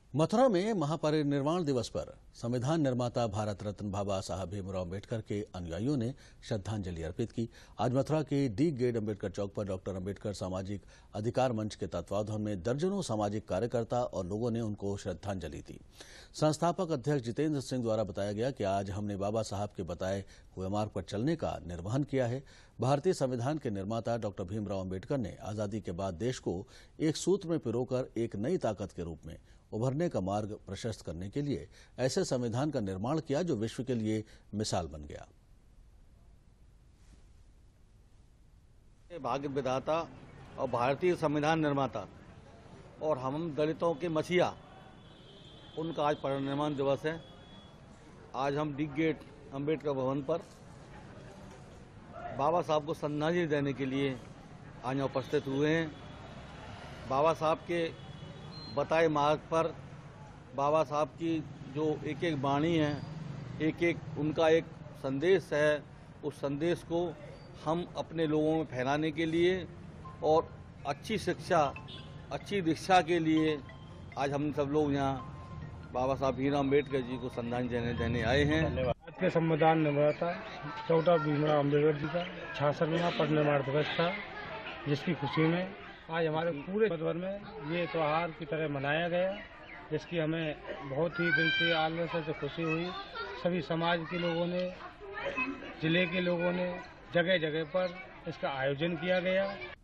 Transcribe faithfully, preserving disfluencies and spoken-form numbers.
मथुरा में महापरिनिर्वाण दिवस पर संविधान निर्माता भारत रत्न बाबा साहब भीमराव अम्बेडकर के अनुयायियों ने श्रद्धांजलि अर्पित की। आज मथुरा के डी गेट अम्बेडकर चौक पर डॉक्टर अम्बेडकर सामाजिक अधिकार मंच के तत्वावधान में दर्जनों सामाजिक कार्यकर्ता और लोगों ने उनको श्रद्धांजलि दी। संस्थापक अध्यक्ष जितेंद्र सिंह द्वारा बताया गया कि आज हमने बाबा साहब के बताए हुए मार्ग पर चलने का निर्वहन किया है। भारतीय संविधान के निर्माता डॉक्टर भीमराव अम्बेडकर ने आजादी के बाद देश को एक सूत्र में पिरोकर एक नई ताकत के रूप में उभरने का मार्ग प्रशस्त करने के लिए ऐसे संविधान का निर्माण किया जो विश्व के लिए मिसाल बन गया। भाग्य विधाता और भारतीय संविधान निर्माता और हम दलितों के मसीहा, उनका आज परिनिर्वाण दिवस है। आज हम डी गेट अम्बेडकर भवन पर बाबा साहब को श्रद्धांजलि देने के लिए आज उपस्थित हुए हैं। बाबा साहब के बताए मार्ग पर बाबा साहब की जो एक एक वाणी है, एक एक उनका एक संदेश है, उस संदेश को हम अपने लोगों में फैलाने के लिए और अच्छी शिक्षा, अच्छी दीक्षा के लिए आज हम सब लोग यहाँ बाबा साहब भीमराव अम्बेडकर जी को श्रद्धांजलि देने देने आए हैं। आज के संविधान निर्माता डॉक्टर भीमराव अम्बेडकर जी का छियासठवां परिनिर्वाण दिवस था, जिसकी खुशी में आज हमारे पूरे भर में ये त्यौहार की तरह मनाया गया, जिसकी हमें बहुत ही दिल से आनंद से खुशी हुई। सभी समाज के लोगों ने, जिले के लोगों ने जगह जगह पर इसका आयोजन किया गया।